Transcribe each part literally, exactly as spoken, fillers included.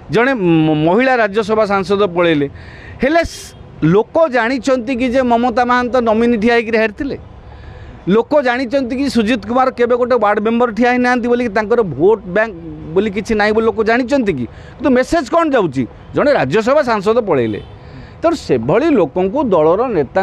जड़े महिला राज्यसभा सांसद पलैले हेले लोक जानी कि जे ममता महांत नमिनी ठिया हारी लोक जानी कि सुजित कुमार केबे गोटे वार्ड मेंबर ठिया ही ना बोली भोट बैंक बोली किसी ना लोक जानी कि तो मेसेज कौन जाऊँगी जड़े राज्यसभा सांसद पलैले तो से भली लोक दलर नेता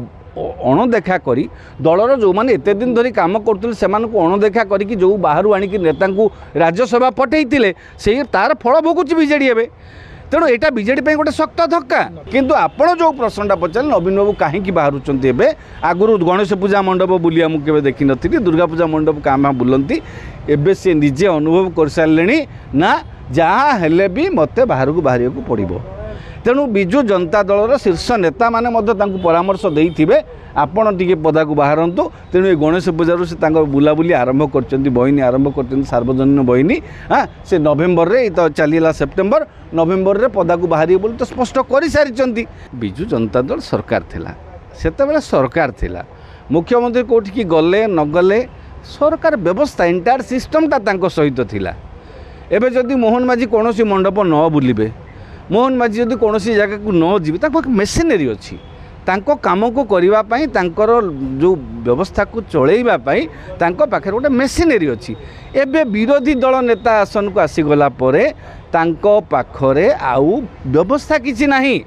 अणदेखा करी दलर जो मैंने एत दिन धरी काम करते से अणदेखा करी जो बाहर आणिक नेता राज्यसभा पठे से तार फल भोगुची बीजेडी एवं तेणु यहाँ बीजेडी गोटे शक्त धक्का किंतु आपण जो प्रश्नटा पचारे नवीन बाबू कहीं बाहर आगुरी गणेश पूजा मंडप बुलिया मुझे देखी नी दुर्गा पूजा मंडप क्या बुलती एवं सी निजे अनुभव कर सारे ना जहाँ हेले भी मत बाहर को बाहर को पड़ो तेणु विजु जनता दलर शीर्ष नेता मैंने परामर्श देते आपण टी पदा को बाहरतु तेणु ये गणेश पूजार से बुलाबुली आरंभ कर बहिनी आरंभ कर सार्वजनिक बहिनी हाँ से नवेम्बर रे तो चलीला सेप्टेम्बर नवेम्बर रे पदा को बाहर बोली तो स्पष्ट कर सारी विजु जनता दल सरकार थिला सेते सरकार थिला मुख्यमंत्री कौटी गले न गले सरकार व्यवस्था इंटायर सिस्टमटा सहित थिला एबे जदि मोहन माझी कौन मंडप न बुलिबे मोहन माझी जदि कौन जगह को न जी मेसिनरी अच्छी तांको काम को करिवा पाई तांकर जो व्यवस्था को चलैबा पाई तांको पाखे गोटे मेसिनरी अच्छी एबे विरोधी दल नेता आसन को आसीगला परे तांको पाखरे आउ व्यवस्था किछि नाही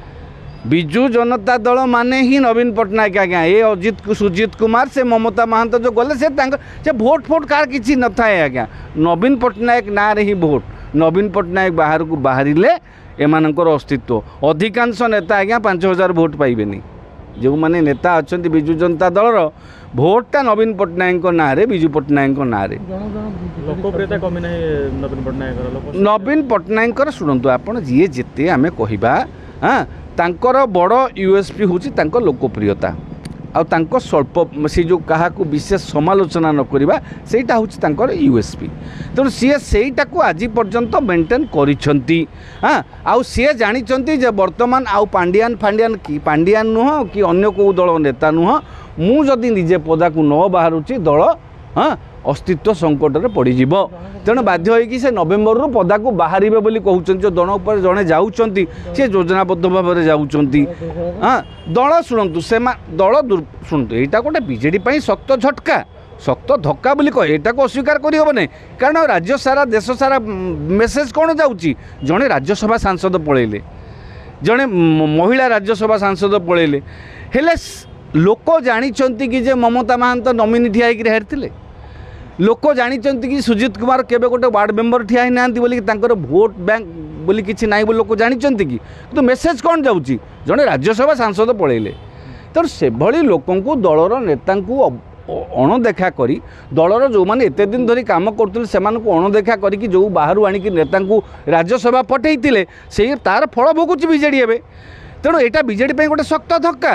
विजु जनता दल माने ही नवीन पट्टनायक आज्ञा ये अजित सुजित कुमार से ममता महांत जो गले से से भोट फोट कार किछि न थाए आज्ञा नवीन पट्टनायक ना रे ही भोट नवीन पट्टनायक बाहर को बाहरिले एमानकर अस्तित्व अधिकांश नेता आज्ञा पांच हजार भोट पाइबेनी जो माने नेता अच्छा विजु जनता दलर भोटा नवीन पट्टनायक ना रे विजु पट्टनायक ना रे लोकप्रियता कमी ना नवीन पट्टनायक नवीन पट्टनायक शुणु आपड़ जी जिते आम कहवा हाँ तांकर बड़ यूएसपी होची तांकर लोकप्रियता आ तांको स्वल्प से जो क्या विशेष समालोचना न करवा सेटा होची तांकर यूएसपी तेणु सी सेटा को आज पर्यंत मेंटेन करिसेंती हाँ आउ सी जानी जे वर्तमान आउ पांडियान फांडियान कि पांडियान नुह कि अन्य को दल नेता नुह मु जदि निजे पदा को न बाहरुची दल हाँ अस्तित्व संकट में पड़ज तेणु बाध्य होगी से नवेम्बर रु पदा को बाहर बोली कहते जो दल पर जड़े जाऊँच सी योजनाबद्ध भाव में जाऊँच हाँ दल शुणु से दल शुणु यहाँ गोटे बीजेडी शक्त झटका शक्त धक्का बोली कह यहाँ को अस्वीकार करहबना कारण राज्य सारा देश सारा मेसेज कौन जाऊँगी जड़े राज्यसभा सांसद पलैले जड़े महिला राज्यसभा सांसद पलैले हेले लोक जानी कि जे ममता महांत नमिनी ठिया हारी लोक जानी कि सुजित कुमार केबे गोटे वार्ड मेंबर ठिया ही ना बोली भोट बैंक बोली किसी ना लोक जानी कि तो मेसेज कौन जाऊँगी जड़े राज्यसभा सांसद पलैले तो से भली लोक दलर नेता अणदेखा करी दलर जो मैंने एत दिन धरी काम करते से अणदेखा करी जो बाहर आणिक नेता राज्यसभा पठे से तार फल भोगुची बीजेडी एवं तेणु यहाँ बीजेडी गोटे शक्त धक्का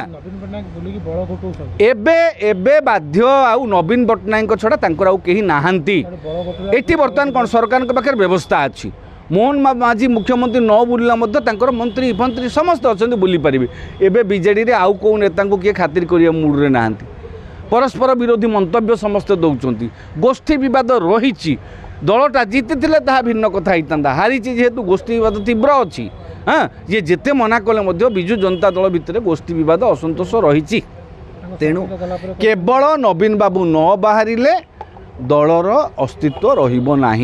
एबे एबे बाध्य आउ नवीन पट्टनायक छड़ा तांकर आउ केही नाहांती एठी बर्तमान कौन सरकार के पाखे व्यवस्था अच्छी मोहन माझी मुख्यमंत्री न बुलिला मध्य तांकर मंत्री मंत्री समस्त अच्छा बुली पारे एबे बीजेडी रे आउ को नेता किए खातिर करिया मूड रे नाहांती परस्पर विरोधी मंतव्य समस्त दौरान गोष्ठी बद रही दलटा जीति भिन्न कथा होता हारी जेहेतु गोष्ठी बद तीव्र अच्छी हाँ ये जिते मना कले विजु जनता दल भितर गोष्ठी बद असंतोष रही तेणु केवल नवीन बाबू न बाहर दलर अस्तित्व रही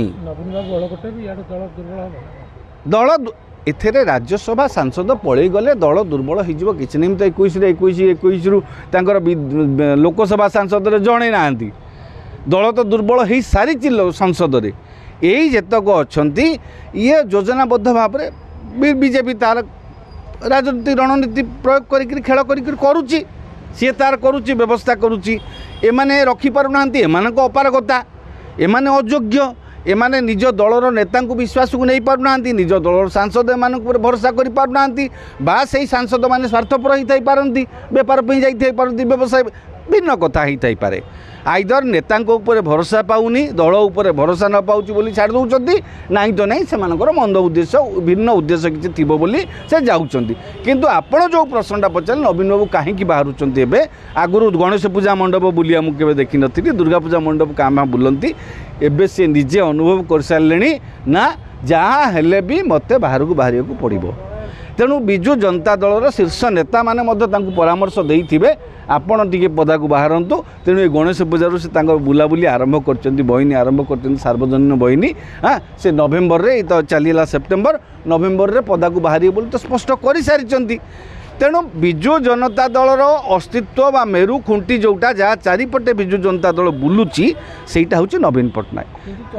दल एथे राज्यसभा सांसद पलि गले दल दुर्बल हो किसी नहीं तो इक्कीस इक्कीस इक्कीस रु लोकसभा सांसद जड़े ना दल तो दुर्बल हो सारी संसद में यही जेतक अच्छा ये योजनाबद्ध भाव में बीजेपी तार राजनीति रणनीति प्रयोग कर खेल करुच्ची सी तार करुच्ची व्यवस्था करुच्ची एमाने रखिपारुना एमान अपारगता एमाने अयोग्य एमाने निज दलर नेता को विश्वास को नहीं पारुना निज दलर सांसद एमान भरोसा कर पारुना बा से सांसद मैंने स्वार्थपर होता पारती बेपार जाती व्यवसाय भिन्न कथा होता पारे आइदर नेता ऊपर भरोसा पाऊनी दल उपर भरोसा न पाऊँ बोली छाड़ दौरान ना तो नहीं से मंद उद्देश्य भिन्न उद्देश्य किसी थी बोली से जाऊँच किंतु आपण जो प्रश्नटा पचारे नवीन बाबू कहीं बाहर आगुरी गणेश पूजा मंडप बुलिया मुझे देखी नी दुर्गा पूजा मंडप क्या बुलती एवं सी निजे अनुभव कर सारे ना जहाँ हेले भी मत बाहर को बाहर को पड़ो। तेणु विजु जनता दलर शीर्ष नेता माने परामर्श देइथिबे आपण टिके पदा को बाहरतु। तेणु ये गणेश पूजार से बुलाबुली आरंभ कर बहिनी आरंभ कर सार्वजनिक बहिनी। हाँ से नवेम्बर रे तो चलीला सेप्टेम्बर नवेम्बर रे पदा को बाहर बोली तो स्पष्ट कर सारी। तेणु विजु जनता दलर अस्तित्व बा मेरु खुंटी जोटा जहाँ चारिपटे विजु जनता दल बुलूची सेटा हूँ नवीन पट्टनायक।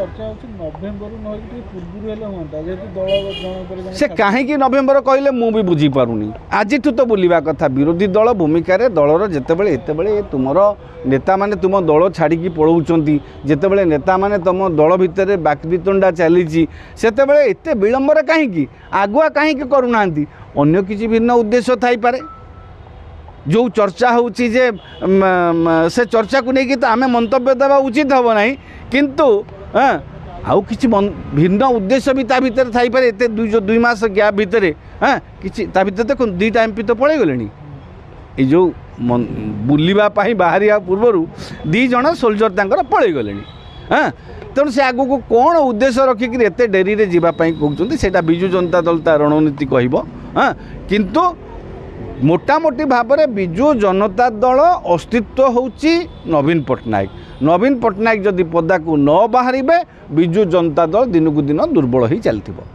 से कहीं नवेम्बर कहले मु भी बुझी पारुनी। आज तो बुलवा कथा विरोधी दल भूमिका दलर जितेबले एत तुम नेता माने तुम दल छाड़ी पलाउंट जितेबले नेता माने तुम दल भितर बाकबितंडा चली एत विलंबर कहीं आगुआ कहीं करूना अन्य किसी भिन्न उद्देश्य थाई पारे। जो चर्चा होची जे से चर्चा को लेकिन तो आम मंतव्य देवा उचित हम ना किंतु हाँ आउ किसी भिन्न उद्देश्य भी ता भीतर थाई पारे। एते दुई जो दुई मास गैप भितर हाँ किसी ता भीतर देखो दुईटा एमपी तो पड़े गले ये जो बुलवा बाहर पूर्वर दी जन सोल्जर तांकर पड़े गले। हाँ तेणु से आगू को कौन उद्देश्य रखिक एत डेरी रे जीवाई कहते हैं विजु जनता दल ता रणनीति कह। हाँ किंतु मोटामोटी भाव में विजु जनता दल अस्तित्व होची नवीन पट्टनायक। नवीन पट्टनायक जदि पदा को न बाहर विजु जनता दल दिन को दिन दुर्बल ही चलती।